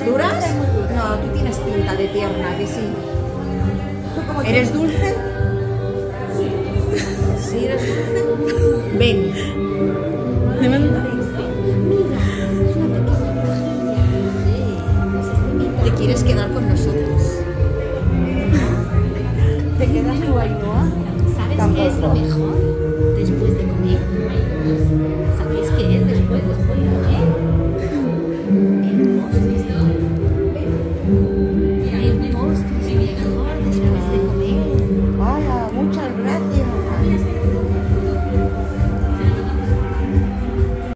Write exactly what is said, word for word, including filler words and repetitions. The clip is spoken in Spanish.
¿Duras? No, tú tienes pinta de tierna, que sí. ¿Eres dulce? ¿Sí eres dulce? Ven.